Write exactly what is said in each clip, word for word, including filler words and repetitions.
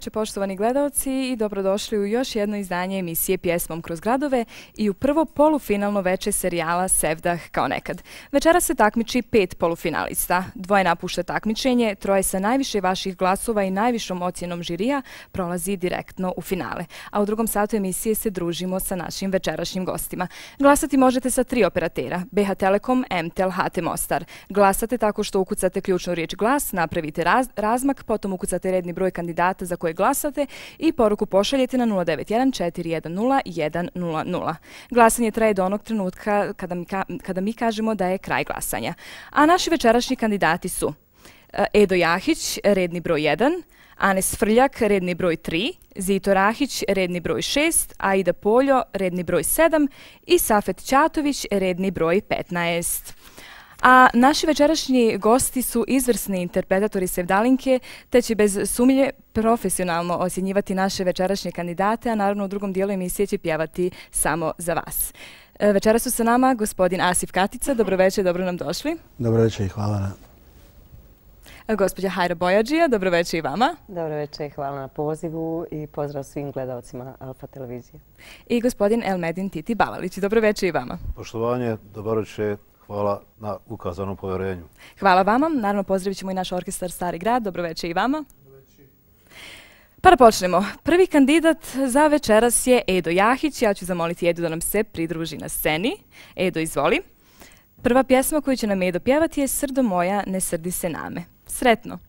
veče, poštovani gledalci, i dobrodošli u još jedno izdanje emisije Pjesmom kroz gradove i u prvo polufinalno veče serijala Sevdah kao nekad. Večera se takmiči pet polufinalista. Dvoje napušta takmičenje, troje sa najviše vaših glasova i najvišom ocjenom žirija prolazi direktno u finale. A u drugom satu emisije se družimo sa našim večerašnjim gostima. Glasati možete sa tri operatera: B H Telekom, M Tel, H T Mostar. Glasate tako što ukucate ključnu riječ glas, napravite raz, razmak, potom ukucate redni broj kandidata za koje glasate i poruku pošaljete na nula devet jedan četiri jedan nula jedan nula nula. Glasanje traje do onog trenutka kada mi, ka, kada mi kažemo da je kraj glasanja. A naši večerašnji kandidati su Edo Jahić, redni broj jedan, Anes Frljak, redni broj tri, Zito Rahić, redni broj šest, Aida Poljo, redni broj sedam i Safet Ćatović, redni broj petnaest. A naši večerašnji gosti su izvrsni interpretatori sevdalinke, te će bez sumnje profesionalno ocjenjivati naše večerašnje kandidate, a naravno u drugom dijelu emisije će pjevati samo za vas. Večera su sa nama gospodin Asif Katica. Dobro večer, dobro nam došli. Dobro večer i hvala na... Gospođa Hajra Bojadžija, dobro večer i vama. Dobro večer i hvala na pozivu i pozdrav svim gledalcima Alfa televizije. I gospodin Elmedin Titi Balalić, dobro večer i vama. Poštovanje, dobro večer. Hvala na ukazanom povjerenju. Hvala vama. Naravno, pozdravit ćemo i naš orkestar Stari grad. Dobro večer i vama. Pa da počnemo. Prvi kandidat za večeras je Edo Jahić. Ja ću zamoliti Edu da nam se pridruži na sceni. Edo, izvoli. Prva pjesma koju će nam Edo pjevati je Srdo moja, ne srdi se name. Sretno!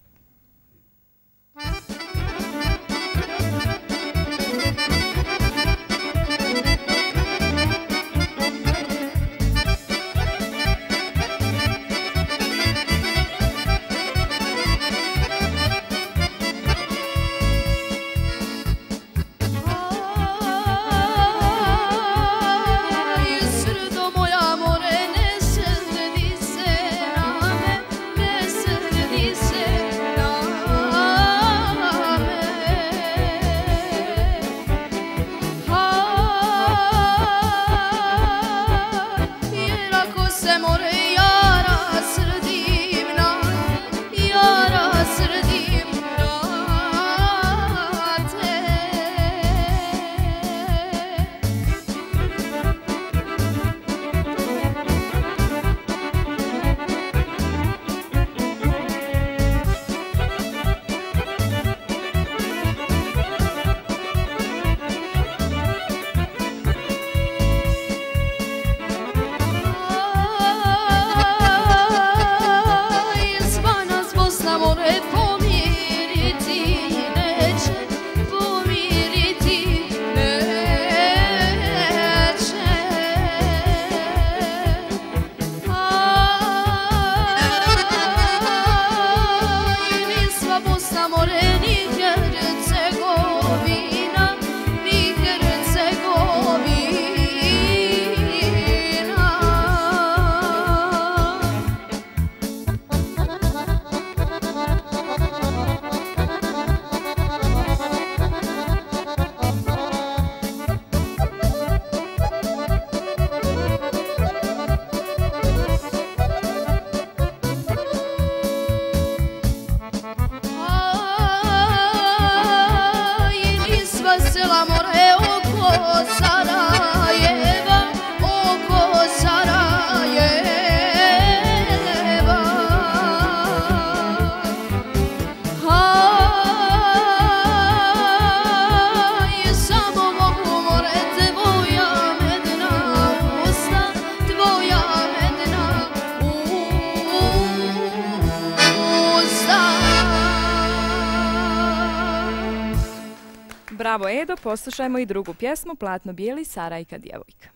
Bravo Edo, poslušajmo i drugu pjesmu, Platno bijeli, Sarajka djevojka.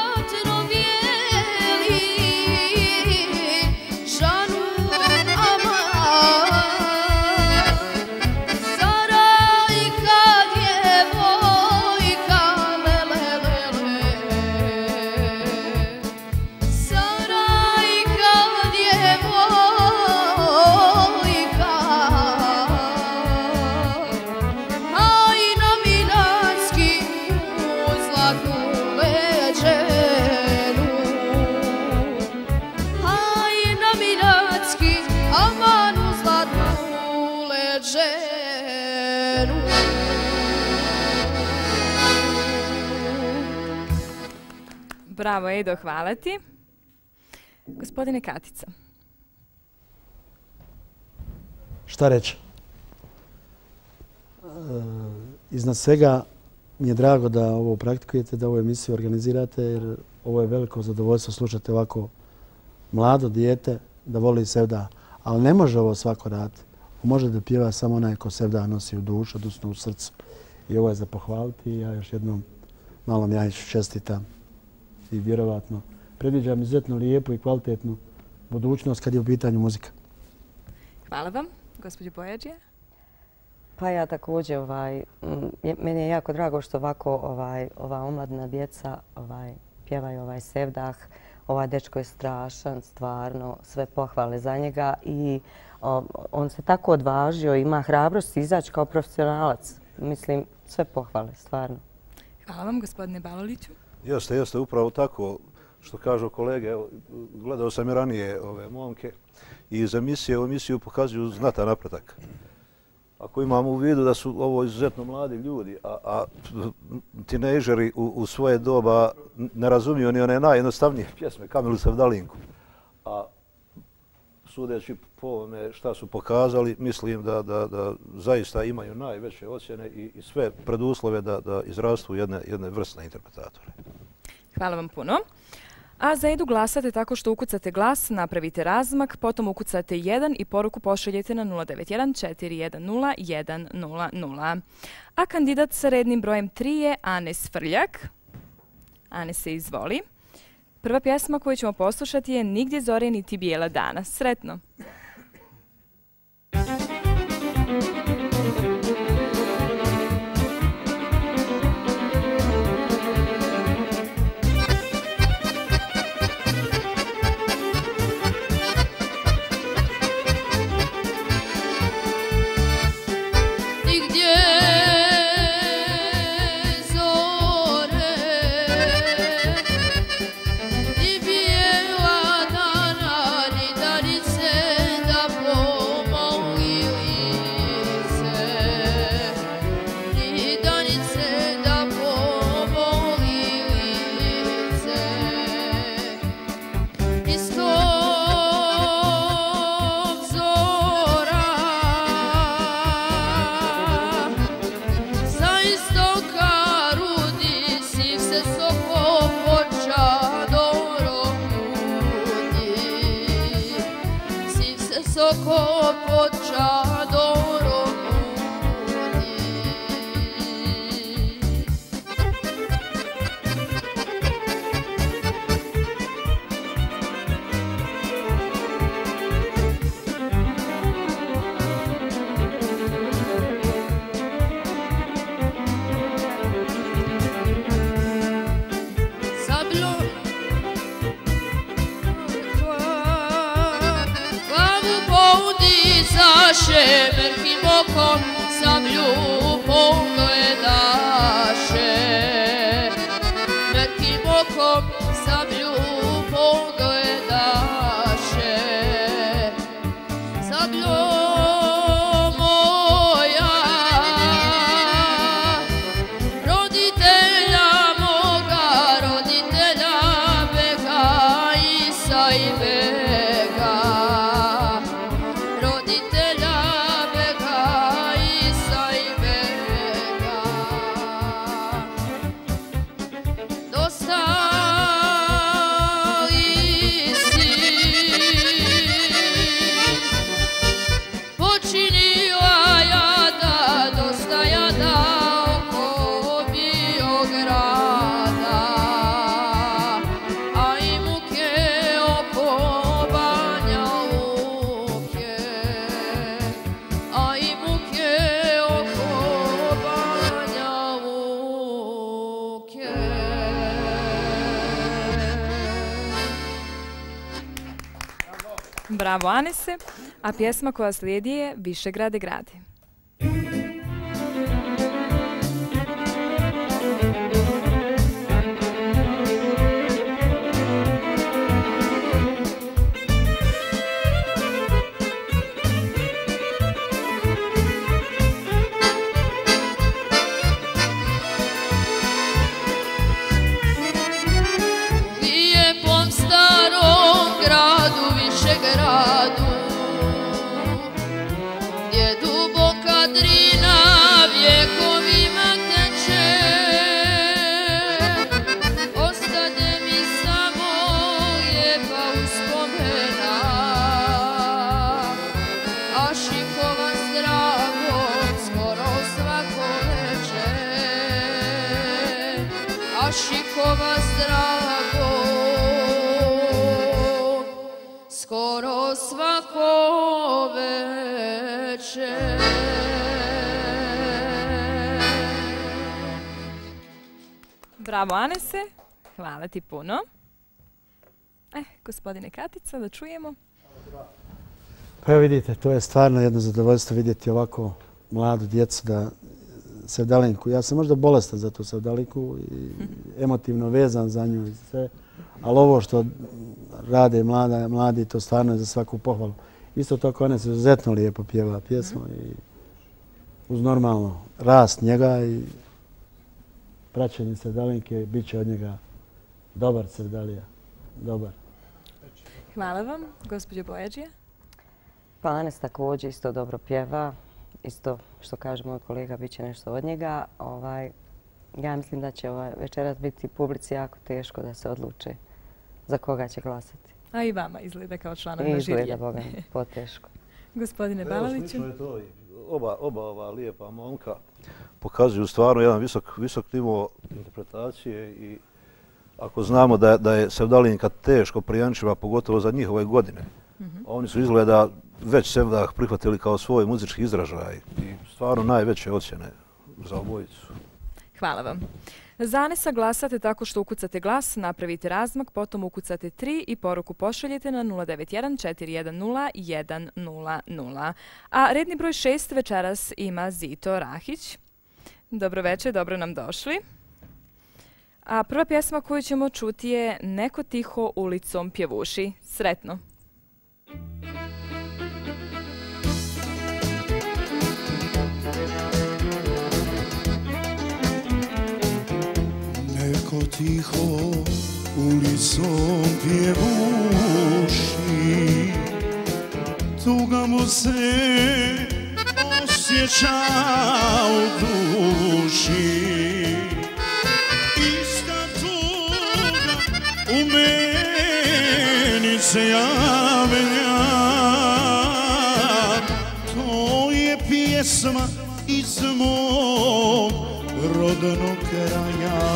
Žanu, ama ženu. Bravo, Edo, hvala ti. Gospodine Katica. Šta reći? E, iznad svega mi je drago da ovo praktikujete, da ovu emisiju organizirate, jer ovo je veliko zadovoljstvo slušati ovako mlado dijete da voli Sevdah. Ali ne može ovo svako raditi. Može da pjeva samo onaj ko Sevdah nosi u dušu, odnosno u srcu. I ovo je za pohvaliti. Ja još jednom Malom Jajiću čestitam. I vjerovatno predviđam izuzetno lijepu i kvalitetnu budućnost kad je u pitanju muzika. Hvala vam. Gospođo Bojađija? Pa ja također, ovaj, meni je jako drago što ovako ovaj, ova omladna djeca ovaj, pjevaju ovaj Sevdah. Ovaj dečko je strašan, stvarno, sve pohvale za njega i o, on se tako odvažio, ima hrabrost izaći kao profesionalac. Mislim, sve pohvale, stvarno. Hvala vam, gospodine Baloliću. Jeste, jeste, upravo tako što kažu kolege. Evo, gledao sam i ranije ove momke i iz emisije u emisiju pokazuju znatan napredak. Ako imamo u vidu da su ovo izuzetno mladi ljudi, a, a tinejdžeri u, u svoje doba ne razumiju ni one najjednostavnije pjesme, Kamilu Sevdalinku. A sudeći po ovome šta su pokazali, mislim da, da, da zaista imaju najveće ocjene i, i sve preduslove da, da izrastu jedne, jedne vrsne interpretatore. Hvala vam puno. A za Edu glasate tako što ukucate glas, napravite razmak, potom ukucate jedan i poruku pošaljete na nula devet jedan četiri jedan nula jedan nula nula. A kandidat sa rednim brojem tri je Anes Frljak. Anes se izvoli. Prva pjesma koju ćemo poslušati je Nigdje zore niti bijela dana. Sretno! Mrkim okom sam ljubom gledaše, mrkim okom sam ljubom gledaše. Sabljo moja, roditelja moga, roditelja bega, Isa i bega. Bravo, Anese. A pjesma koja slijedi je Višegrade grade. šikova zdravo, skoro svako večer. Bravo, Anese. Hvala ti puno. Eh, gospodine Katica, da čujemo. Pa evo vidite, to je stvarno jedno zadovoljstvo vidjeti ovako mladu djecu da Sevdalinku. Ja sam možda bolestan za tu Sevdalinku i emotivno vezan za nju i sve, ali ovo što rade mlada, mladi, to stvarno je za svaku pohvalu. Isto tako ona se izuzetno lijepo pjeva pjesmu i uz normalno rast njega i praćenje Sevdalinke bit će od njega dobar Sevdalija. Dobar. Hvala vam, gospođo Bojađija. Pa Anes također isto dobro pjeva. Isto što kaže moj kolega, bit će nešto od njega. Ovaj, ja mislim da će ovaj večeras biti publici jako teško da se odluče za koga će glasati. A i vama izgleda kao članovima žirije. Izgleda, Boga, poteško. Gospodine Baloviću. Evo, je to. Oba, oba ova lijepa momka pokazuju stvarno jedan visok, visok nivo interpretacije i ako znamo da, da je Sevdalinka teško prijančiva, pogotovo za njihove godine, mm-hmm. oni su izgleda već Sevdah prihvatili kao svoj muzički izražaj i stvarno najveće ocjene za obojicu. Hvala vam. Za Anesa glasate tako što ukucate glas, napravite razmak, potom ukucate tri i poruku pošaljete na nula devet jedan četiri jedan nula jedan nula nula. A redni broj šest večeras ima Zito Rahić. Dobro večer, dobro nam došli. A prva pjesma koju ćemo čuti je Neko tiho ulicom pjevuši. Sretno! Neko tiho ulicom pjevuši, tuga mu se osjeća u duši. Ista tuga u meni se javlja, to je pjesma iz mog rodnog kraja.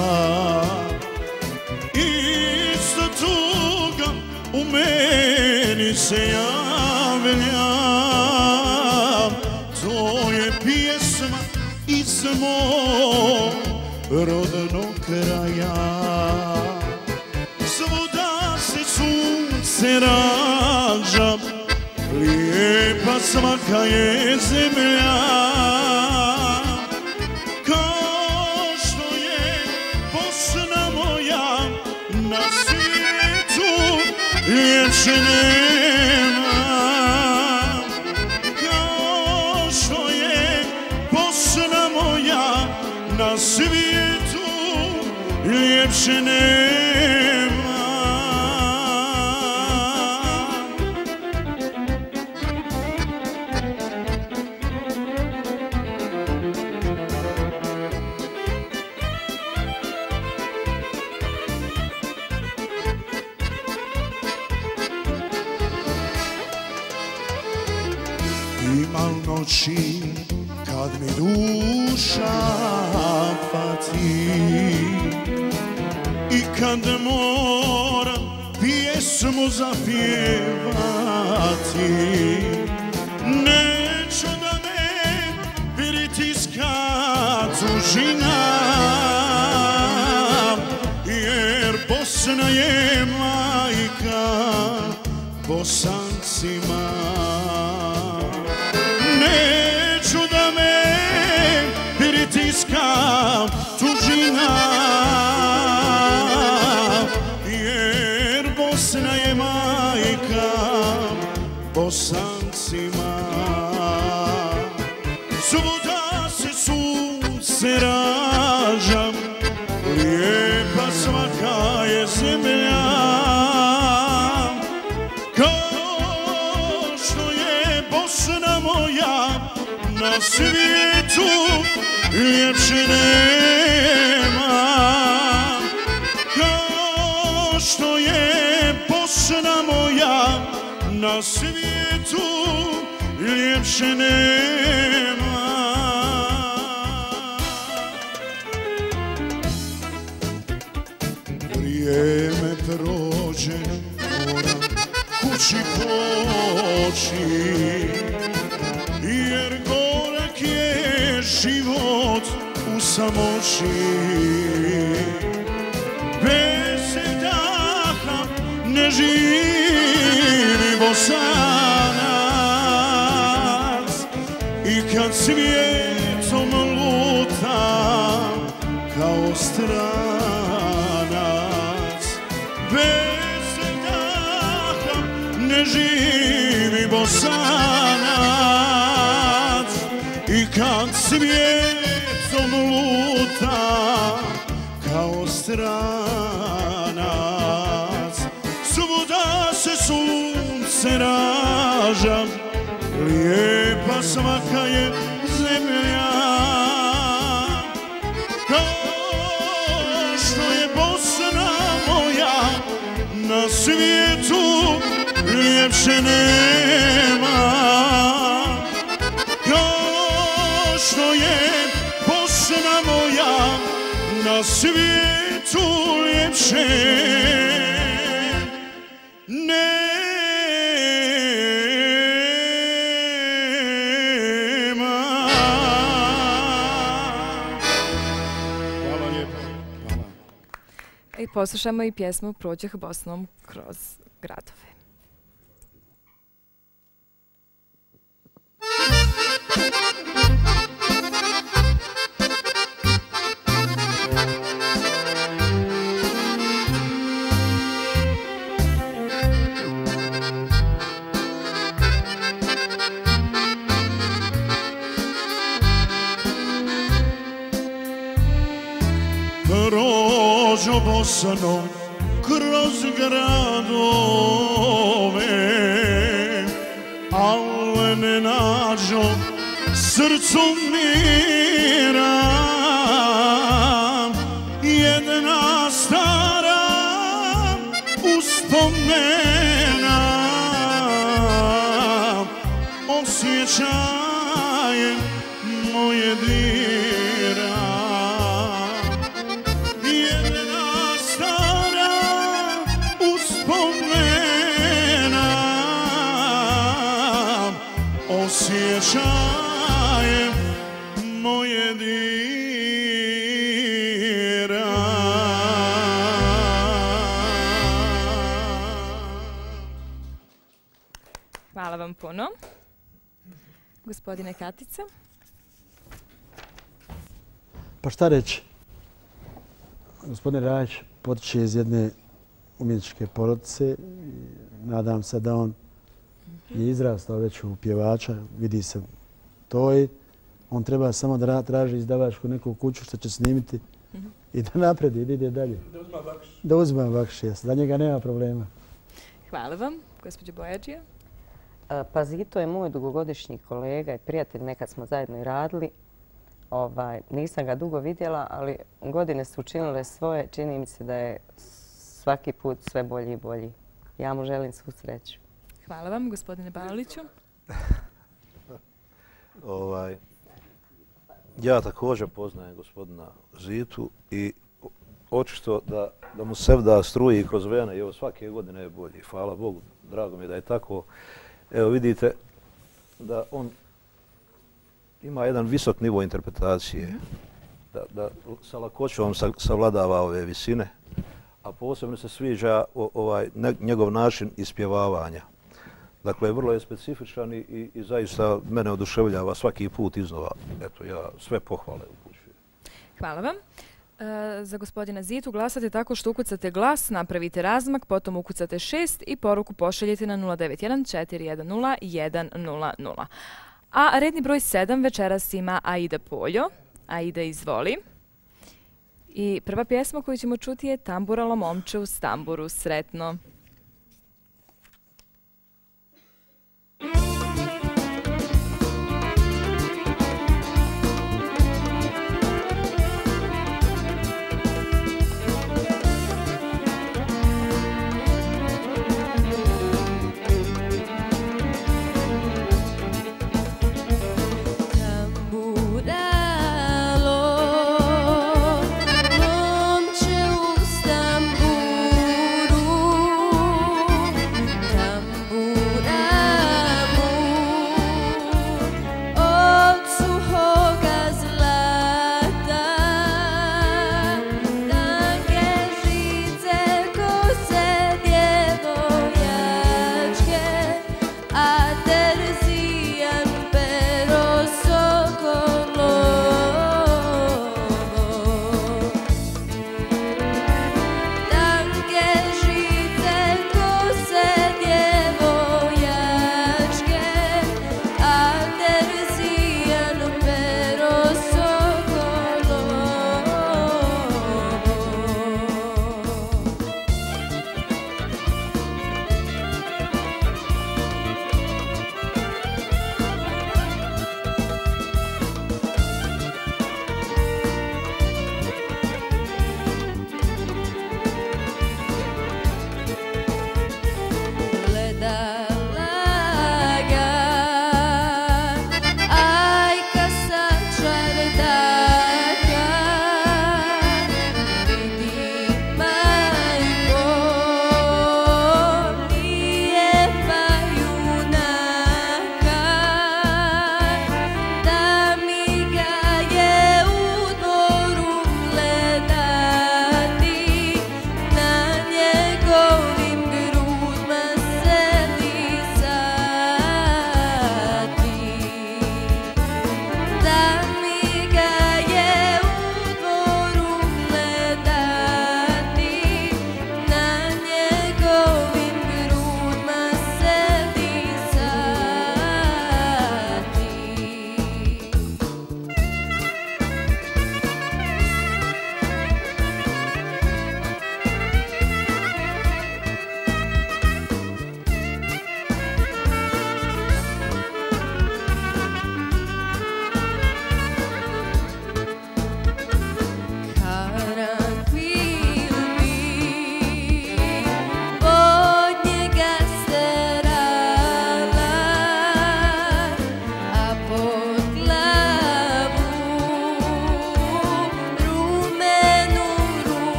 Ista tuga u meni se javlja, to je pjesma iz mog rodnog kraja. Svuda se sunce rađa, lijepa svaka je zemlja. Kao što je Bosna moja, na svijetu ljepše nema. Kao što je Bosna moja, na svijetu ljepše nema. Imam noći kad mi duša pati i kad moram pjesmu zapjevati, neću da me pritiska tužina, jer Bosna je majka Bosancima. Neću da me pritiska tužina, jer Bosna je majka Bosancima. Svuda se sunce rađa, lijepa svaka je zemlja. Kao što je Bosna moja, na svijetu ljepše nema. Kao što je Bosna moja, na svijetu ljepše nema. oči poči, jer gorak je život u samoći. Bez daha ne živi Bosanac, i kad svijetom lutam kao stranac. Bez daha ne živi Bosanac, i kad svijetom lutam kao stranac. Svuda se sunce raža, lijepa svaka je zemlja, kao što je Bosna moja, na svijetu ljepše nema. Kao što je Bosna moja, na svijetu ljepše nema. Hvala lijepo. Hvala. I poslušamo i pjesmu Prođeh Bosnom kroz gradove. Prođo Bosno kroz gradove, ale ne nađo srcu mira. Jedna stara uspomena osjećaje moje dira. Jedna stara uspomena osjećaje moje dira. Hvala vam puno. Gospodine Katica. Pa šta reći? Gospodin Rajić potiče iz jedne umjetničke porodice i nadam se da on je izrastao već u pjevača, vidi se to i on treba samo da traži izdavačku neku kuću što će snimiti i da napredi, da ide dalje. Da uzma bakš. Da uzma bakš, jes. Za njega nema problema. Hvala vam, gospođo Bojađija. Pa Zito je moj dugogodišnji kolega i prijatelj, nekad smo zajedno i radili. Ovaj, nisam ga dugo vidjela, ali godine su učinile svoje. Čini mi se da je svaki put sve bolji i bolji. Ja mu želim svu sreću. Hvala vam, gospodine Baliću. Ovaj, ja također poznajem gospodina Zitu i očito da, da mu sevda struji kroz vene i ovo svake godine je bolji. Hvala Bogu, drago mi je da je tako. Evo vidite da on ima jedan visok nivo interpretacije, da, da sa lakoćom savladava ove visine, a posebno se sviđa o, ovaj, ne, njegov način ispjevavanja. Dakle, vrlo je specifičan i, i, i zaista mene oduševljava svaki put iznova. Eto, ja sve pohvale upućujem. Hvala vam. E, za gospodina Zitu glasate tako što ukucate glas, napravite razmak, potom ukucate šest i poruku pošaljete na nula devet jedan četiri jedan nula jedan nula nula. A redni broj sedam večeras ima Aida Poljo. Aida, izvoli. I prva pjesma koju ćemo čuti je Tamburalo momče u stamburu. Sretno. Momče u stamburu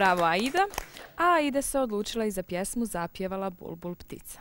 Bravo, Aida. A Aida se odlučila i za pjesmu Zapjevala Bulbul ptica.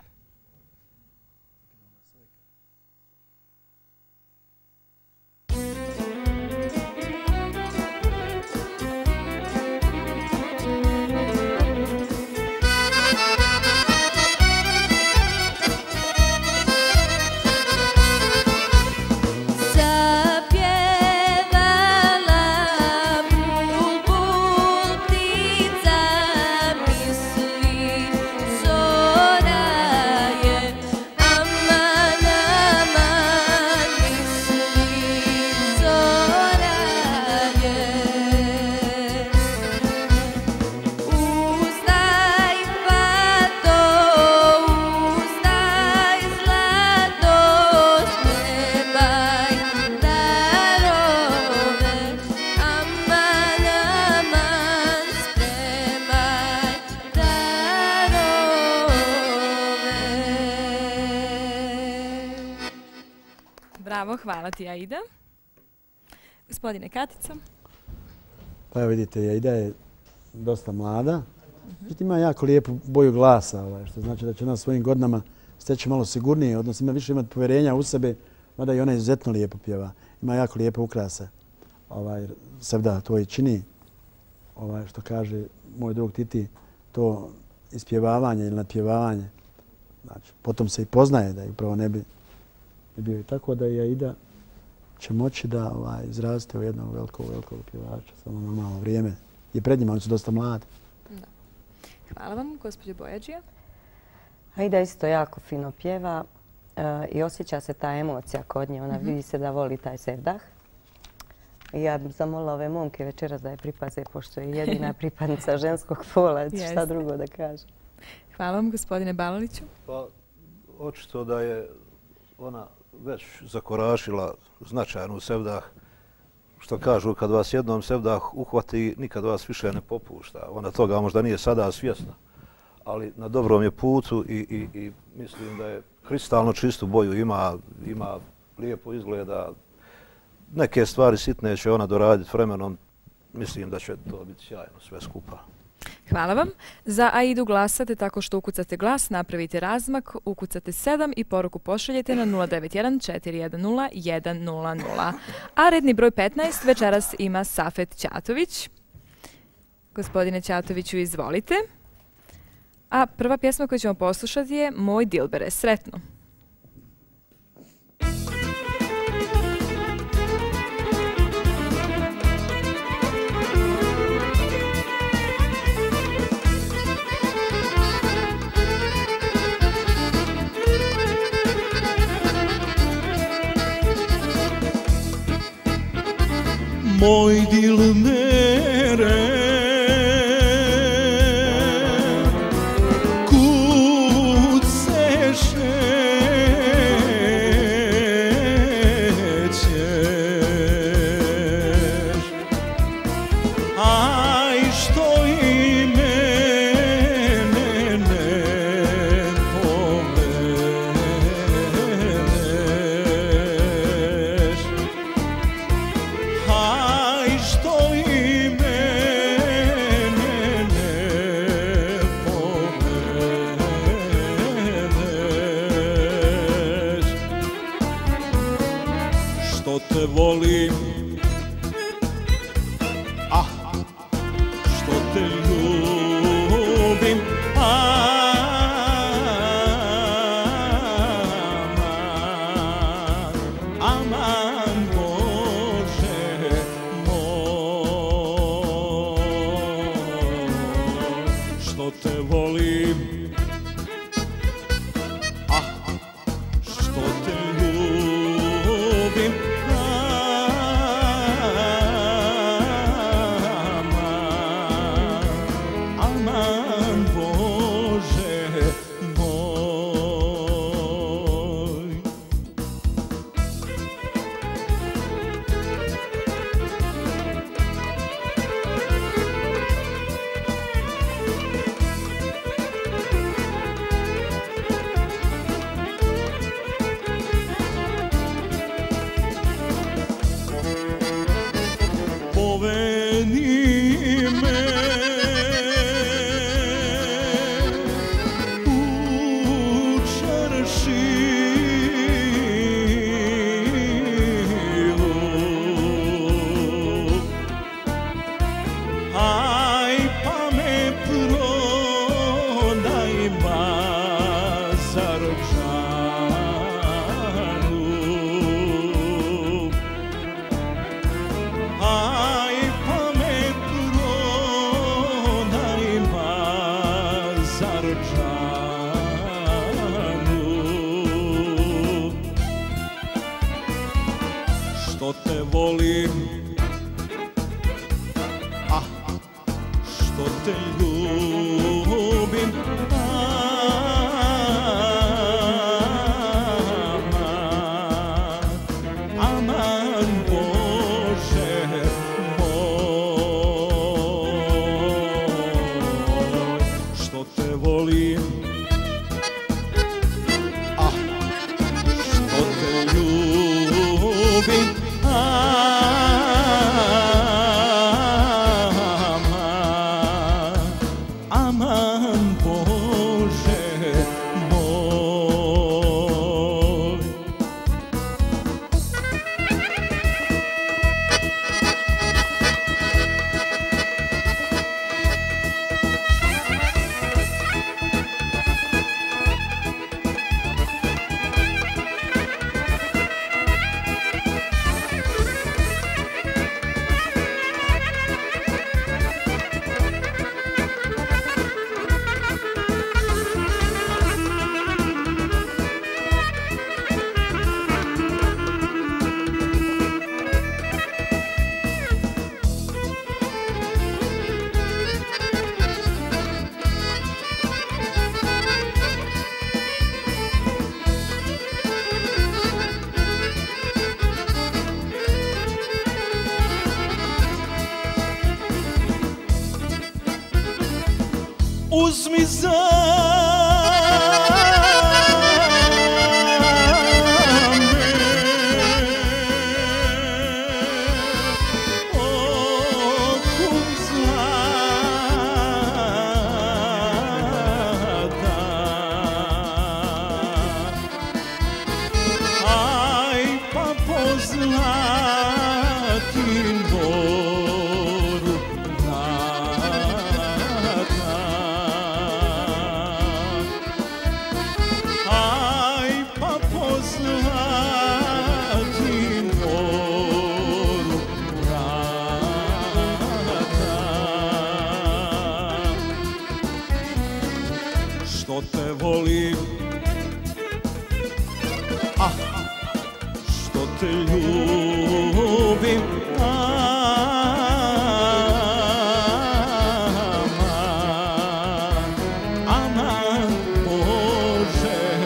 Bravo, hvala ti, Aida. Gospodine Katica. Pa evo vidite, Aida je dosta mlada. Međutim, ima jako lijepu boju glasa, što znači da će ona svojim godinama steći malo sigurnije, odnosno ima više imati povjerenja u sebe, mada i ona izuzetno lijepo pjeva. Ima jako lijepe ukrase. Sevda to i čini, što kaže moj drug Titi, to ispjevavanje ili nadpjevavanje. Potom se i poznaje da je upravo ne bi bio i tako da i Aida će moći da izrazite u jednog velikog, velikog pjevača. Samo normalno vrijeme je pred njima, oni su dosta mladi. Hvala vam, gospođo Bojađija. Aida isto jako fino pjeva i osjeća se ta emocija kod nje. Ona vidi se da voli taj sevdah. Ja bih zamolila ove momke večeras da je pripaze, pošto je jedina pripadnica ženskog pola. Šta drugo da kažem. Hvala vam, gospodine Balaliću. Pa, očito da je ona već zakorašila značajnu sevdah. Što kažu, kad vas jednom sevdah uhvati, nikad vas više ne popušta. Ona toga možda nije sada svjesna, ali na dobrom je putu i mislim da je kristalno čistu boju ima, ima lijepo izgleda. Neke stvari sitne će ona doraditi vremenom. Mislim da će to biti sjajno sve skupa. Hvala vam. Za Aidu glasate tako što ukucate glas, napravite razmak, ukucate sedam i poruku pošaljete na nula devet jedan četiri jedan nula jedan nula nula. A redni broj petnaest večeras ima Safet Ćatović. Gospodine Ćatoviću, izvolite. A prva pjesma koju ćemo poslušati je Moj Dilbere. Sretno. Moj Dilbere, kud se šećeš, aj što i mene ne povedeš, aj što i mene ne povedeš, što te volim, ah, što te ljubim, aman, aman Bože moj, što te volim, ah, što te ljubim, aman, aman Bože moj. Povedi me ljubim. Aman, aman Bože moj, što te volim. Ah, što te ljubim. Aman Bože moj. Uzmi za me oku zlata, aj pa po zlatin boru što te volim. Ah, što te ljubim. Aman, aman Bože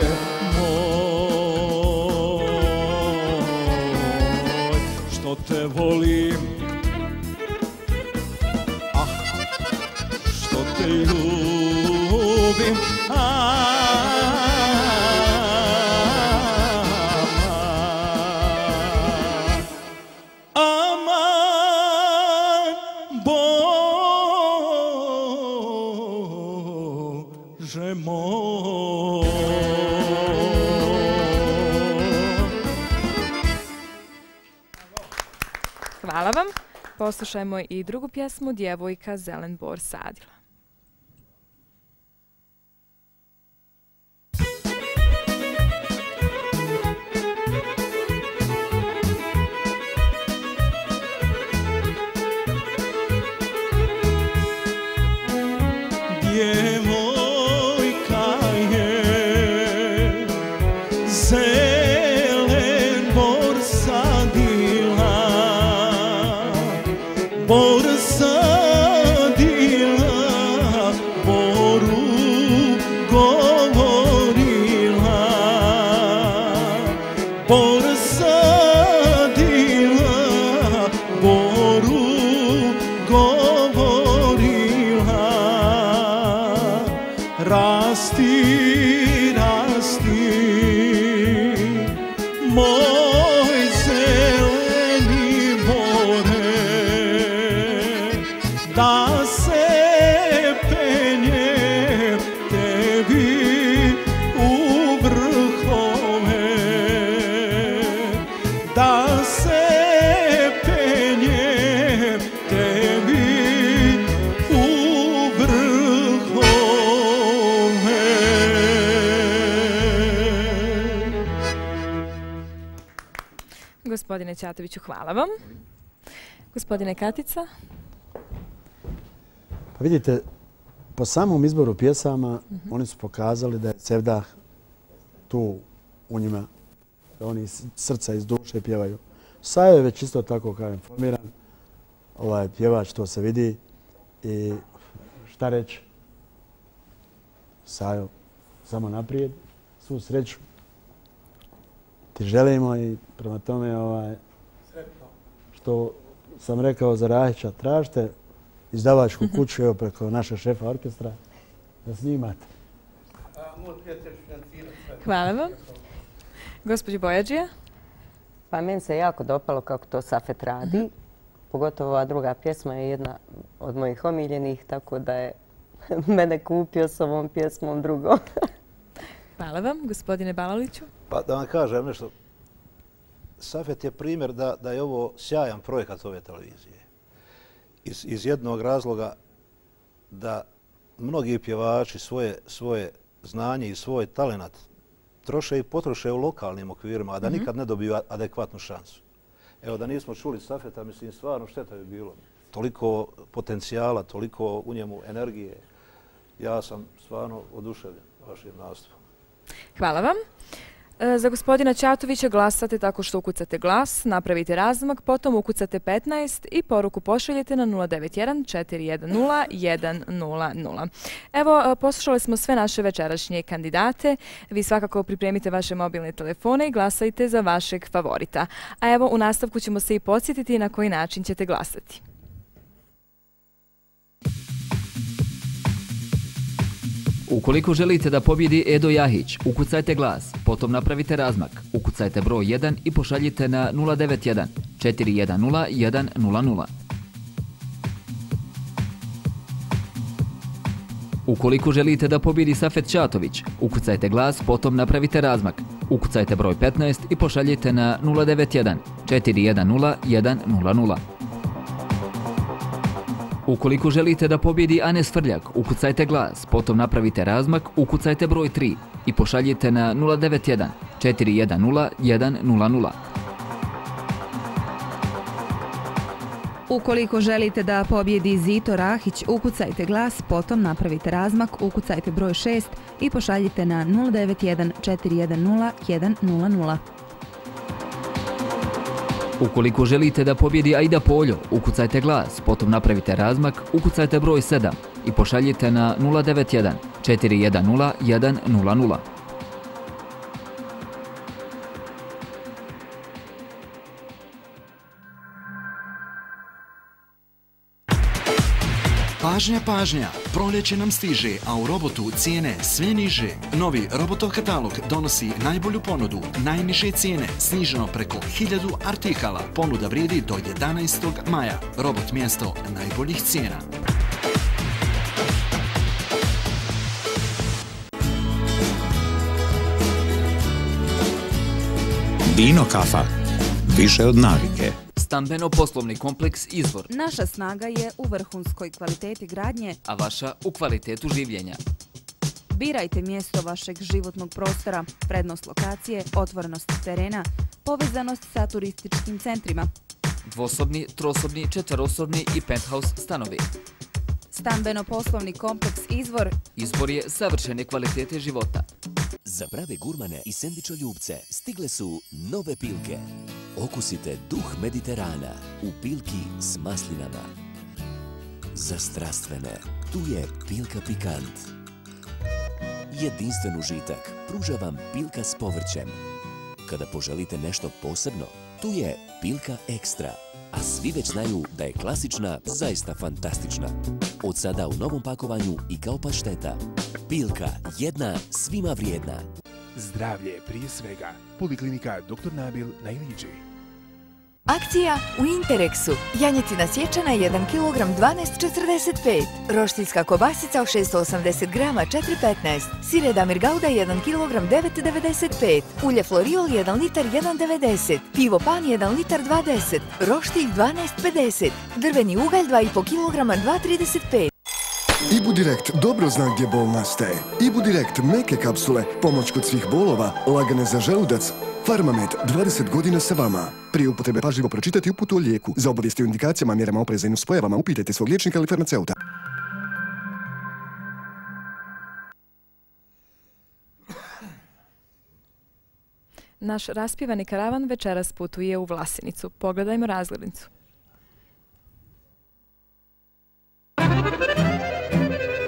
moj, što te volim. Ah, što te ljubim. Aman Bože moj. Hvala vam. Poslušajmo i drugu pjesmu Djevojka zelen bor sadila. Djevojka je zelen bor sadila, bor sadila, boru govorila, bor sadila, boru govorila. Rasti, rasti, moj zeleni bore, da se penjem tebi u vrhove, da se penjem tebi u vrhove. Gospodine Ćatoviću, hvala vam. Gospodine Katica? Pa vidite, po samom izboru pjesama oni su pokazali da je Sevdah tu u njima, da oni iz srca, iz duše pjevaju. Sajo je već isto tako kao informiran, ovaj pjevač, to se vidi. I šta reći. Sajo, samo naprijed, svu sreću ti želimo i prema tome ovaj, što sam rekao za Rahića, tražite izdavačku kuću evo, preko naše šefa orkestra da snimate. Hvala vam. Gospođo Bojađija? Pa meni se jako dopalo kako to Safet radi. Pogotovo ova druga pjesma je jedna od mojih omiljenih, tako da je mene kupio s ovom pjesmom drugom. Hvala vam. Gospodine Balaliću? Pa da vam kažem nešto. Safet je primjer da, da je ovo sjajan projekat ove televizije. Iz, iz jednog razloga da mnogi pjevači svoje, svoje znanje i svoj talenat troše i potroše u lokalnim okvirima, a da nikad ne dobiju adekvatnu šansu. Evo, da nismo čuli Safeta, mislim, stvarno šteta bi bilo. Toliko potencijala, toliko u njemu energije. Ja sam stvarno oduševljen vašim nastupom. Hvala vam. Za gospodina Ćatovića glasate tako što ukucate glas, napravite razmak, potom ukucate petnaest i poruku pošaljete na nula devet jedan četiri jedan nula jedan nula nula. Evo, poslušali smo sve naše večerašnje kandidate. Vi svakako pripremite vaše mobilne telefone i glasajte za vašeg favorita. A evo, u nastavku ćemo se i podsjetiti na koji način ćete glasati. Ukoliko želite da pobjedi Edo Jahić, ukucajte glas, potom napravite razmak, ukucajte broj jedan i pošaljite na nula devet jedan četiri jedan nula jedan nula nula. Ukoliko želite da pobjedi Safet Ćatović, ukucajte glas, potom napravite razmak, ukucajte broj petnaest i pošaljite na nula devet jedan četiri jedan nula jedan nula nula. Ukoliko želite da pobjedi Anes Frljak, ukucajte glas, potom napravite razmak, ukucajte broj tri i pošaljite na nula devet jedan četiri jedan nula jedan nula nula. Ukoliko želite da pobjedi Zito Rahić, ukucajte glas, potom napravite razmak, ukucajte broj šest i pošaljite na nula devet jedan četiri jedan nula jedan nula nula. Ukoliko želite da pobjedi Aida Poljo, ukucajte glas, potom napravite razmak, ukucajte broj sedam i pošaljite na nula devet jedan četiri jedan nula jedan nula nula. Pažnja, pažnja, proljeće nam stiže, a u Robotu cijene sve niže. Novi Robotov katalog donosi najbolju ponudu, najniže cijene, sniženo preko hiljadu artikala. Ponuda vrijedi do jedanaestog maja. Robot mjesto najboljih cijena. Dino kafa. Više od navike. Stambeno-poslovni kompleks Izvor. Naša snaga je u vrhunskoj kvaliteti gradnje, a vaša u kvalitetu življenja. Birajte mjesto vašeg životnog prostora, prednost lokacije, otvorenost terena, povezanost sa turističkim centrima. Dvosobni, trosobni, četverosobni i penthouse stanovi. Stambeno-poslovni kompleks Izvor. Izbor je savršene kvalitete života. Za prave gurmane i sendvičoljubce stigle su nove pilke. Okusite duh Mediterana u pilki s maslinama. Za strastvene, tu je pilka pikant. Jedinstven užitak pruža vam pilka s povrćem. Kada poželite nešto posebno, tu je pilka ekstra. A svi već znaju da je klasična zaista fantastična. Od sada u novom pakovanju i kao pašteta. Pilka jedna, svima vrijedna. Zdravlje prije svega. Poliklinika doktor Nabil na Iliđi. Akcija u Interexu. Janjetina sječana jedan kilogram dvanaest četrdeset pet. Roštilska kobasica od šesto osamdeset grama četiri petnaest. Sir Damir Gauda jedan kilogram devet devedeset pet. Ulje Floriol jedan litar jedan devedeset. Pivo Pan jedan litar dva deset. Roštilj dvanaest pedeset. Drveni ugalj dva i po kilograma dva trideset pet. Ibudirekt dobro zna gdje bol nastaje. Ibudirekt meke kapsule, pomoć kod svih bolova, lagane za želudac. Farmamed, dvadeset godina sa vama. Prije upotrebe pažljivo pročitati uputu o lijeku. Za obavijesti o indikacijama, mjerama opreza i nuspojavama upitajte svog liječnika ili farmaceuta. Naš raspjevani karavan večeras putuje u Vlasenicu. Pogledajmo razglednicu.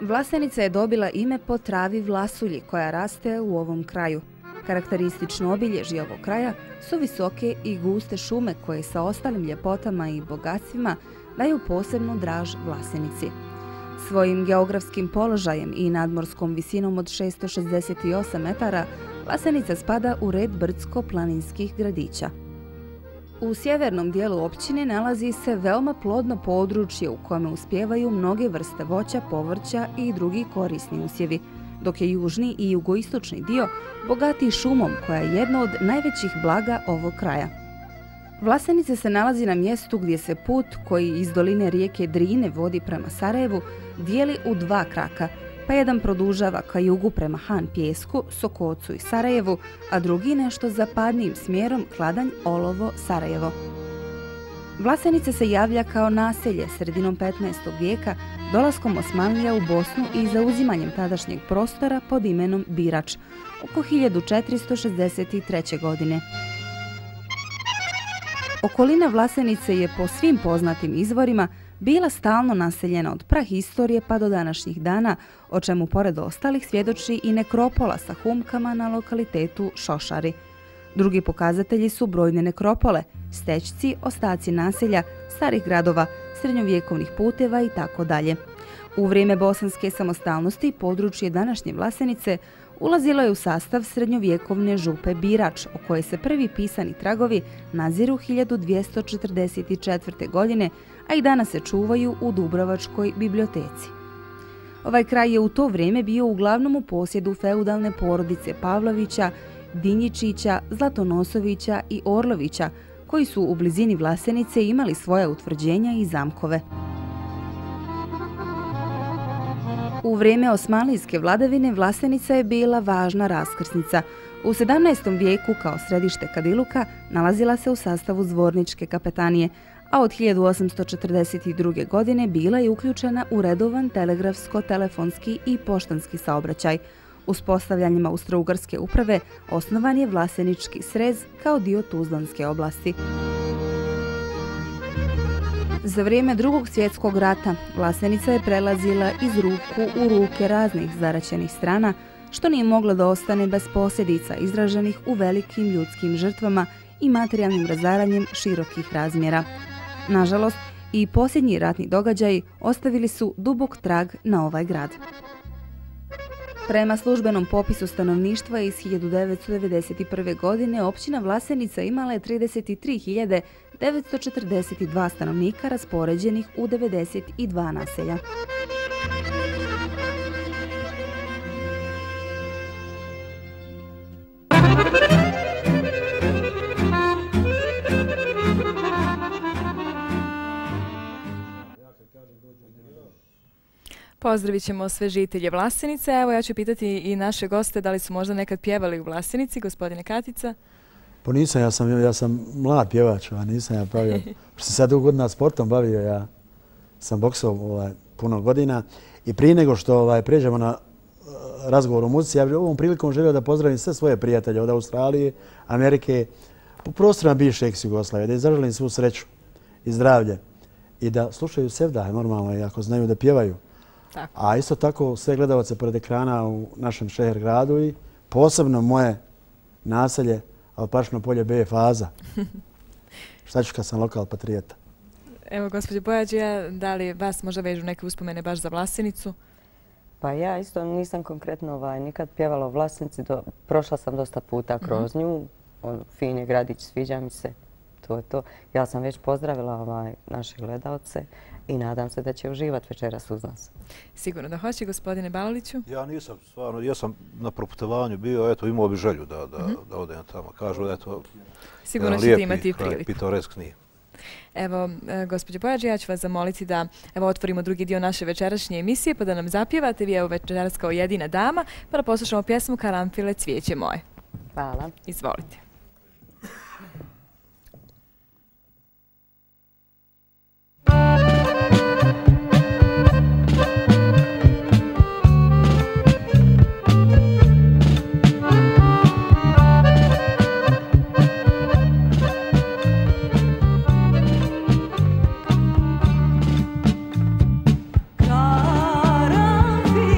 Vlasenica je dobila ime po travi vlasulji koja raste u ovom kraju. Karakteristično obilježje ovog kraja su visoke i guste šume koje sa ostalim ljepotama i bogatstvima daju posebnu draž Vlasenici. Svojim geografskim položajem i nadmorskom visinom od šesto šezdeset osam metara, Vlasenica spada u red brdsko-planinskih gradića. U sjevernom dijelu općine nalazi se veoma plodno područje u kome uspijevaju mnoge vrste voća, povrća i drugi korisni usjevi, dok je južni i jugoistočni dio bogatiji šumom koja je jedno od najvećih blaga ovog kraja. Vlasenica se nalazi na mjestu gdje se put koji iz doline rijeke Drine vodi prema Sarajevu dijeli u dva kraka, pa jedan produžava ka jugu prema Han Pjesku, Sokocu i Sarajevu, a drugi nešto zapadnijim smjerom Kladanj, Olovo, Sarajevo. Vlasenica se javlja kao naselje sredinom petnaestog vijeka dolaskom Osmanlija u Bosnu i zauzimanjem tadašnjeg prostora pod imenom Birač oko hiljadu četiristo šezdeset treće. godine. Okolina Vlasenice je po svim poznatim izvorima bila stalno naseljena od prahistorije pa do današnjih dana, o čemu pored ostalih svjedoči i nekropola sa humkama na lokalitetu Šošari. Drugi pokazatelji su brojne nekropole, stećci, ostaci naselja, starih gradova, srednjovjekovnih puteva i tako dalje. U vrijeme bosanske samostalnosti područje današnje Vlasenice ulazilo je u sastav srednjovjekovne župe Birač, o kojoj se prvi pisani tragovi naziru hiljadu dvjesto četrdeset četvrte. godine, a i danas se čuvaju u Dubrovačkoj biblioteci. Ovaj kraj je u to vrijeme bio uglavnom u posjedu feudalne porodice Pavlovića, Dinjičića, Zlatonosovića i Orlovića, koji su u blizini Vlasenice imali svoja utvrđenja i zamkove. U vrijeme osmanlijske vladavine Vlasenica je bila važna raskrsnica. U sedamnaestom vijeku kao središte Kadiluka nalazila se u sastavu Zvorničke kapetanije, a od hiljadu osamsto četrdeset druge. godine bila je uključena u redovan telegrafsko-telefonski i poštanski saobraćaj. Uspostavljanjem Austro-Ugarske uprave osnovan je Vlasenički srez kao dio Tuzlanske oblasti. Za vrijeme Drugog svjetskog rata Vlasenica je prelazila iz ruku u ruke raznih zaraćenih strana, što nije moglo da ostane bez posljedica izraženih u velikim ljudskim žrtvama i materijalnim razaranjem širokih razmjera. Nažalost, i posljednji ratni događaji ostavili su dubok trag na ovaj grad. Prema službenom popisu stanovništva iz hiljadu devetsto devedeset prve. godine općina Vlasenica imala je trideset tri hiljade devetsto četrdeset dva stanovnika raspoređenih u devedeset dva naselja. Pozdravit ćemo sve žitelje Vlasenice. Evo ja ću pitati i naše goste da li su možda nekad pjevali u Vlasenici, gospodine Katica. Pa nisam, ja sam, ja sam mlad pjevač, a nisam ja bavio. Što sam sad dugo godina sportom bavio, ja sam boksao ovaj, puno godina. I prije nego što ovaj, prijeđemo na uh, razgovor o muzici, ja bih ovom prilikom želio da pozdravim sve svoje prijatelje od Australije, Amerike, po prostorima bivše ex-Jugoslavije, da izraželim svu sreću i zdravlje i da slušaju Sevdah normalno i ako znaju da pjevaju. Tako. A isto tako sve gledalce pored ekrana u našem šeher gradu i posebno moje naselje Alpašno polje B faza. Šta ću kad sam lokal patriota? Evo, gospođo Bojađija, da li vas možda vežu neke uspomene baš za Vlasenicu? Pa ja isto nisam konkretno ovaj, nikad pjevala u Vlasenici. Do, prošla sam dosta puta kroz nju. On, fin je gradić, sviđa mi se. To je to. Ja sam već pozdravila ovaj, naše gledalce i nadam se da će uživati večeras uz nas. Sigurno da hoće, gospodine Balaliću. Ja nisam, stvarno, ja sam na proputovanju bio, eto, imao bi želju da, da, mm-hmm. da odem tamo. Kažu da je to sigurno ćete imati priliku. Pitoreskni. Evo, gospođo Bojađi, ja ću vas zamoliti da evo, otvorimo drugi dio naše večerašnje emisije, pa da nam zapjevate. Vi evo večeras kao jedina dama, pa da poslušamo pjesmu Karanfile, cvijeće moje. Hvala. Izvolite. Karanfil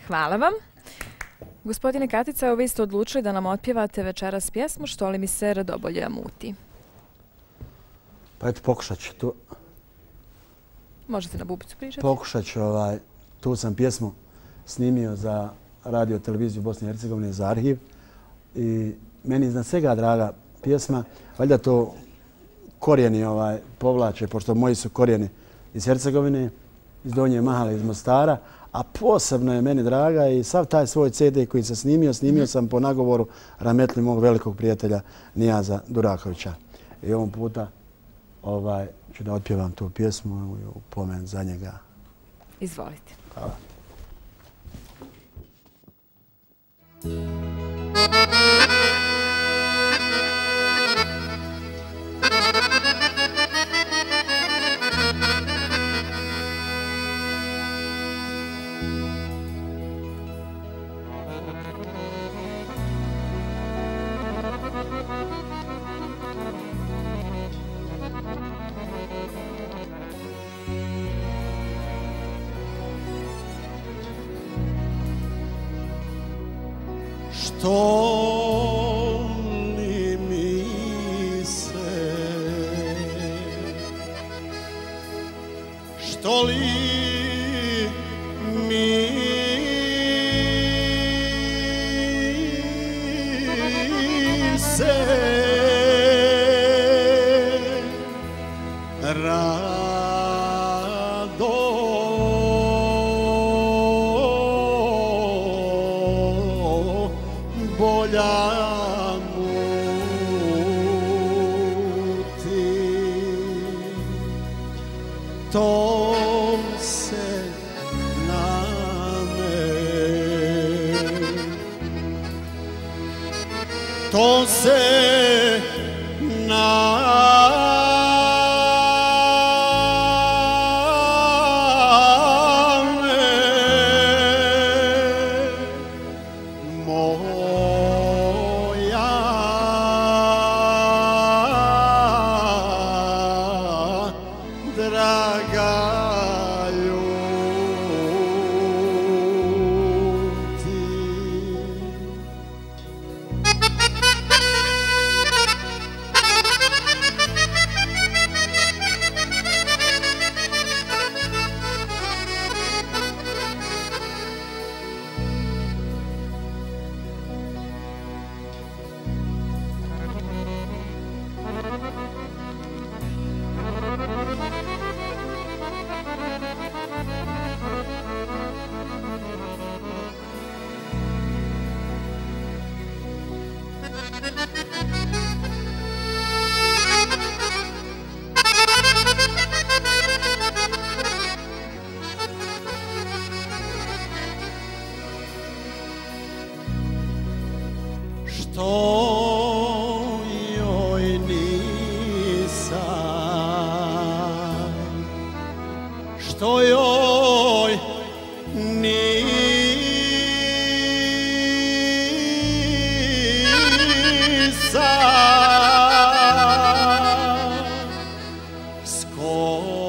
Hvala vam. Gospodine Katica, evo vi ste odlučili da nam otpjevate večeras pjesmu Što li mi se radobolja muti. Pa eto, pokušat ću tu. Možete na bubicu pričati. Pokušat ću, ovaj, tu sam pjesmu snimio za radio televiziju Bosne i Hercegovine, za arhiv. I meni iznad svega draga pjesma, valjda to korijeni ovaj, povlače, pošto moji su korijeni iz Hercegovine, iz Donje Mahale, iz Mostara, a posebno je meni draga i sav taj svoj ce de koji sam snimio, snimio sam po nagovoru rahmetli mog velikog prijatelja Nijaza Durakovića. I ovom puta ovaj, ću da otpjevam tu pjesmu u pomen za njega. Izvolite. Hvala. Što li mi se, što li mi se to se na me, to se na što joj nisam, što joj nisam, skoro